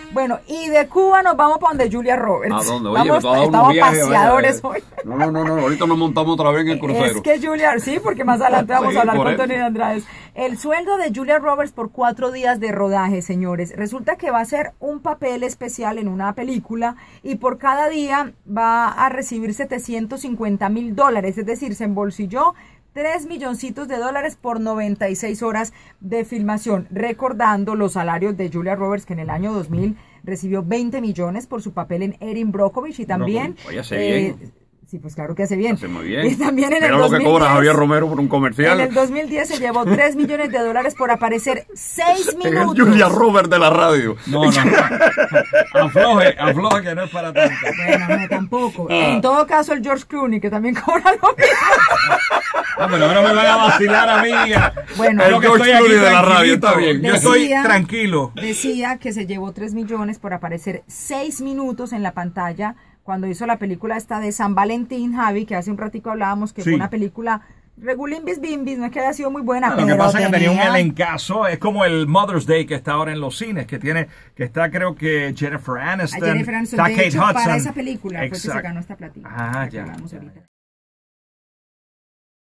Bueno, y de Cuba nos vamos para donde Julia Roberts. ¿A dónde? Oye, me estaba dando Estamos unos viajes, paseadores hoy. No, ahorita nos montamos otra vez en el crucero. Es que Julia, sí, porque más adelante vamos Sí, a hablar por con eso. Tony Andrade. El sueldo de Julia Roberts por 4 días de rodaje, señores. Resulta que va a ser un papel especial en una película y por cada día va a recibir $750,000. Es decir, se embolsilló 3 milloncitos de dólares por 96 horas de filmación, recordando los salarios de Julia Roberts, que en el año 2000 recibió 20 millones por su papel en Erin Brockovich y también... Oye, hace bien. Sí, pues claro que hace bien. Hace muy bien. Y también en Mira el lo que 2010, cobra Javier Romero por un comercial. en el 2010 se llevó 3 millones de dólares por aparecer 6 Es el minutos. Julia Roberts de la radio. No. Afloje que no es para tanto. Bueno, no, tampoco. En todo caso, el George Clooney, que también cobra lo mismo. Pero ahora me van a vacilar a mí. Bueno, Yo que George estoy aquí Clooney de la radio, está tranquilito. bien. Yo estoy Decía- tranquilo. Decía que se llevó 3 millones por aparecer 6 minutos en la pantalla cuando hizo la película esta de San Valentín, Javi, que hace un ratico hablábamos que Sí. fue una película regulimbis bimbis, no es que haya sido muy buena, Lo pero que pasa es que tenía un tenía- elencazo, es como el Mother's Day que está ahora en los cines, que está creo que Jennifer A Aniston, Jennifer Aniston, está de Kate hecho, Hudson. para esa película fue que se Exacto. ganó esta platita. Ah, la que ya, hablamos ya, ahorita.